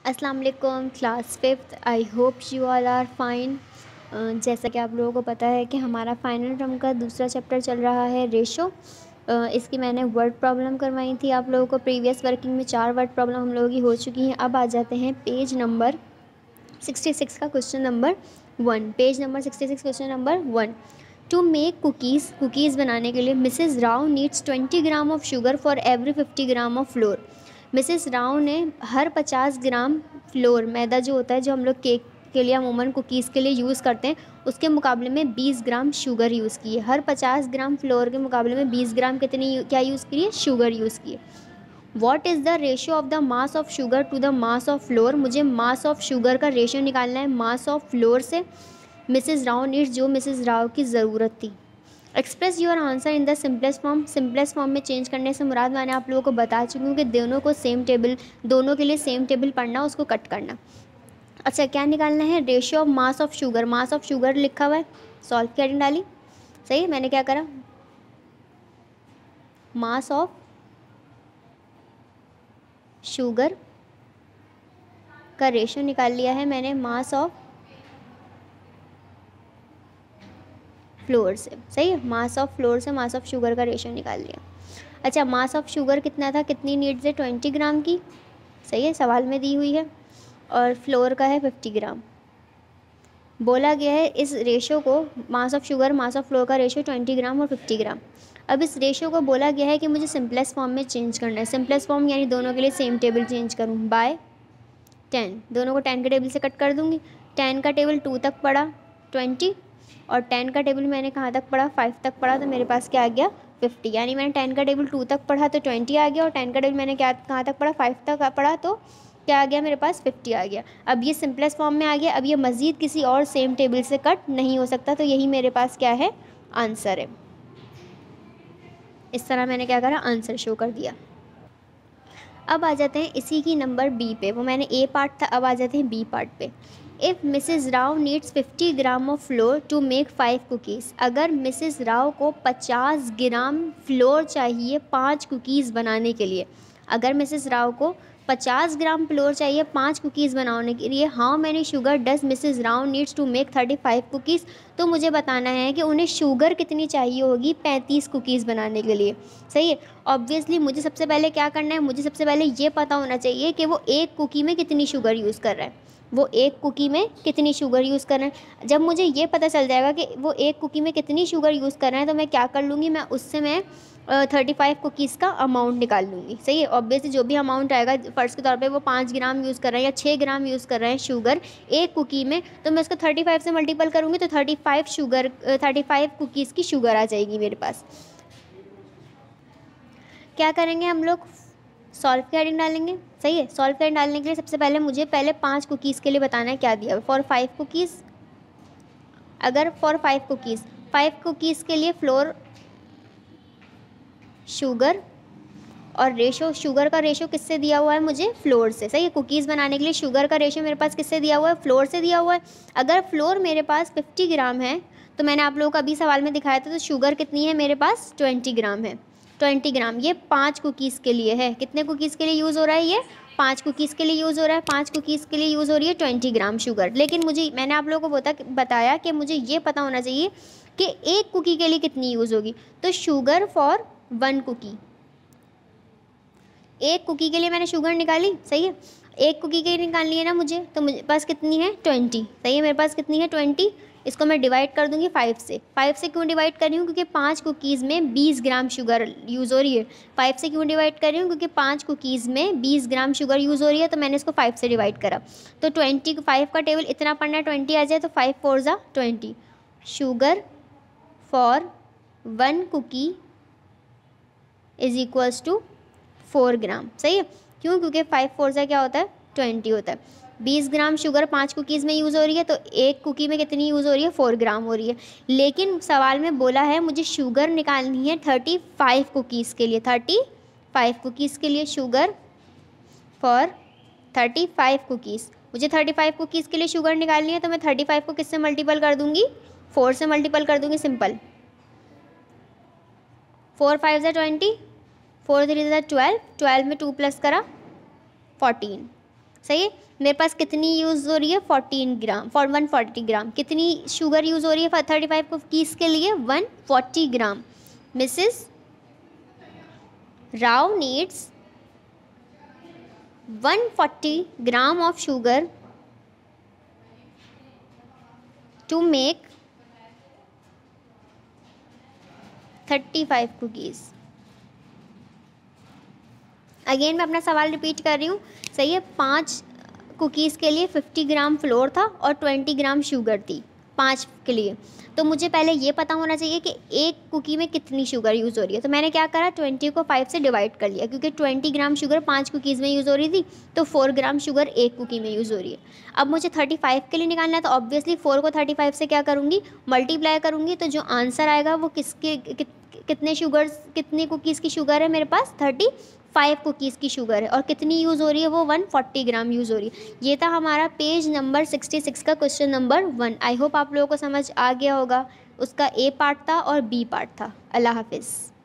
अस्सलाम वालेकुम class 5th। I hope you all are fine. जैसा कि आप लोगों को पता है कि हमारा फाइनल टर्म का दूसरा चैप्टर चल रहा है रेशो। इसकी मैंने वर्ड प्रॉब्लम करवाई थी आप लोगों को। प्रीवियस वर्किंग में 4 वर्ड प्रॉब्लम हम लोगों की हो चुकी हैं। अब आ जाते हैं पेज नंबर 66 का question number 1। Page number 66 question number 1। To make cookies बनाने के लिए Mrs Rao needs 20 gram of sugar for every 50 gram of flour. Mrs Rao ने हर 50 ग्राम फ्लोर, मैदा जो होता है जो हम लोग केक के लिए अमूमन कुकीज़ के लिए यूज़ करते हैं, उसके मुकाबले में 20 ग्राम शुगर यूज़ की है। हर 50 ग्राम फ्लोर के मुकाबले में 20 ग्राम कितनी क्या यूज़ की है? शुगर यूज़ की है। What is the ratio of the mass of sugar to the mass of flour. मुझे मास ऑफ शुगर का रेशियो निकालना है मास ऑफ फ्लोर से। मिसेस राव नीड्स, जो मिसेस राव की ज़रूरत थी। Express your answer in the simplest form. Simplest form में चेंज करने से मुराद मैंने आप लोगों को बता चुकी हूँ कि दोनों को सेम टेबल, दोनों के लिए सेम टेबल पढ़ना, उसको कट करना। अच्छा, क्या निकालना है? Ratio of mass of sugar. Mass of sugar लिखा हुआ है, सॉल्व की हेडिंग डाली। सही है, मैंने क्या करा? मास ऑफ शुगर का रेशियो निकाल लिया है मैंने मास ऑफ फ्लोर से। सही है, मास ऑफ फ्लोर से मास ऑफ शुगर का रेशियो निकाल लिया। अच्छा, मास ऑफ शुगर कितना था, कितनी नीड्स है? 20 ग्राम की। सही है, सवाल में दी हुई है। और फ्लोर का है 50 ग्राम। बोला गया है इस रेशियो को, mass of sugar mass of flour का रेशियो 20 ग्राम और 50 ग्राम। अब इस रेशियो को बोला गया है कि मुझे सिंपलेस्ट फॉर्म में चेंज करना है। सिंपलेस्ट फॉर्म यानी दोनों के लिए सेम टेबल चेंज करूँ बाय 10। दोनों को 10 के टेबल से कट कर दूँगी। 10 का टेबल 2 तक पड़ा 20, और 10 का टेबल मैंने कहाँ तक पढ़ा? 5 तक पढ़ा, तो मेरे पास क्या आ गया? 50। यानी मैंने 10 का टेबल 2 तक पढ़ा तो 20 आ गया, और 10 का टेबल मैंने क्या कहाँ तक पढ़ा? 5 तक पढ़ा, तो क्या आ गया मेरे पास? 50 आ गया। अब ये सिंपलेस्ट फॉर्म में आ गया। अब ये मज़ीद किसी और सेम टेबल से कट नहीं हो सकता, तो यही मेरे पास क्या है? आंसर है। इस तरह मैंने क्या करा? आंसर शो कर दिया। अब आ जाते हैं इसी की नंबर बी पे। वो मैंने ए पार्ट था, अब आ जाते हैं बी पार्ट पे। If Mrs Rao needs 50 gram of flour to make 5 cookies. अगर मिसेस राव को 50 ग्राम फ्लोर चाहिए 5 कुकीज़ बनाने के लिए। अगर मिसेस राव को 50 ग्राम फ्लोर चाहिए 5 कुकीज़ बनाने के लिए। How many sugar does Mrs Rao needs to make 35 cookies. तो मुझे बताना है कि उन्हें शुगर कितनी चाहिए होगी 35 कुकीज़ बनाने के लिए। सही है। ऑब्वियसली मुझे सबसे पहले क्या करना है? मुझे सबसे पहले ये पता होना चाहिए कि वो एक कुकी में कितनी शुगर यूज़ कर रहा है। वो एक कुकी में कितनी शुगर यूज़ कर रहे हैं। जब मुझे ये पता चल जाएगा कि वो एक कुकी में कितनी शुगर यूज़ कर रहे हैं, तो मैं क्या कर लूँगी? मैं उससे 35 कुकीज़ का अमाउंट निकाल लूँगी। सही है। ऑब्वियसली जो भी अमाउंट आएगा, फ़र्ज़ के तौर पे वो 5 ग्राम यूज़ कर रहे हैं या 6 ग्राम यूज़ कर रहे हैं शुगर एक कुकी में, तो मैं उसको 35 से मल्टीपल करूँगी, तो 35 कुकीज़ की शुगर आ जाएगी मेरे पास। क्या करेंगे हम लोग? सॉल्व की हेडिंग डालेंगे। सही है। सॉल्व की हेडिंग डालने के लिए सबसे पहले मुझे 5 कुकीज़ के लिए बताना है क्या दिया। फॉर 5 कुकीज़, अगर फॉर 5 कुकीज़ के लिए फ्लोर, शुगर और रेशो, शुगर का रेशो किससे दिया हुआ है? मुझे फ्लोर से। सही है। कुकीज़ बनाने के लिए शुगर का रेशो मेरे पास किससे दिया हुआ है? फ्लोर से दिया हुआ है। अगर फ्लोर मेरे पास 50 ग्राम है, तो मैंने आप लोगों को अभी सवाल में दिखाया था, तो शुगर कितनी है मेरे पास? 20 ग्राम है। 20 ग्राम ये 5 कुकीज़ के लिए है। कितने कुकीज़ के लिए यूज़ हो रहा है? ये 5 कुकीज़ के लिए यूज़ हो रहा है। 5 कुकीज़ के लिए यूज़ हो रही है 20 ग्राम शुगर। लेकिन मैंने आप लोगों को बताया कि मुझे ये पता होना चाहिए कि एक कुकी के लिए कितनी यूज़ होगी। तो शुगर फॉर 1 कुकी, एक कुकी के लिए मैंने शुगर निकाली। सही है। एक कुकी के लिए निकालनी है ना मुझे, तो मुझे पास कितनी है? 20। सही है, मेरे पास कितनी है? 20। इसको मैं डिवाइड कर दूंगी 5 से। 5 से क्यों डिवाइड कर रही हूँ? क्योंकि 5 कुकीज़ में 20 ग्राम शुगर यूज़ हो रही है। 5 से क्यों डिवाइड कर रही हूँ? क्योंकि 5 कुकीज़ में 20 ग्राम शुगर यूज़ हो रही है, तो मैंने इसको 5 से डिवाइड करा। तो 5 का टेबल इतना पढ़ना है, 20 आ जाए, तो 5 4 ज़ा 20। Sugar for 1 cookie is equals to 4 gram. सही है। क्यों? क्योंकि 5 4 से क्या होता है? 20 होता है। 20 ग्राम शुगर 5 कुकीज़ में यूज़ हो रही है, तो एक कुकी में कितनी यूज़ हो रही है? 4 ग्राम हो रही है। लेकिन सवाल में बोला है मुझे शुगर निकालनी है 35 कुकीज़ के लिए। 35 कुकीज़ के लिए शुगर फॉर 35 कुकीज़। मुझे 35 कुकीज़ के लिए शुगर निकालनी है, तो मैं 35 को किससे मल्टीपल कर दूँगी? 4 से मल्टीपल कर दूँगी। सिंपल। 4 5 ज़ा 20, 4 3 ज़ा 12, 12 में 2 प्लस करा 14। सही है। मेरे पास कितनी यूज़ हो रही है 14 ग्राम फॉर 140 ग्राम। कितनी शुगर यूज़ हो रही है 35 कुकीज़ के लिए 140 gram. Mrs Rao needs 140 gram of sugar to make 35 cookies. Again मैं अपना सवाल रिपीट कर रही हूँ, सही है। 5 कुकीज़ के लिए 50 ग्राम फ्लोर था और 20 ग्राम शुगर थी 5 के लिए। तो मुझे पहले ये पता होना चाहिए कि एक कुकी में कितनी शुगर यूज़ हो रही है। तो मैंने क्या करा, 20 को 5 से डिवाइड कर लिया, क्योंकि 20 ग्राम शुगर 5 कुकीज़ में यूज़ हो रही थी, तो 4 ग्राम शुगर एक कुकी में यूज़ हो रही है। अब मुझे 35 के लिए निकालना है, तो ऑब्वियसली 4 को 35 से क्या करूँगी, मल्टीप्लाई करूँगी। तो जो आंसर आएगा वो कितने कुकीज़ की शुगर है मेरे पास, 35 कुकीज़ की शुगर है। और कितनी यूज़ हो रही है, वो 140 ग्राम यूज़ हो रही है। ये था हमारा पेज नंबर 66 का क्वेश्चन नंबर 1। आई होप आप लोगों को समझ आ गया होगा। उसका ए पार्ट था और बी पार्ट था। अल्लाह हाफिज़।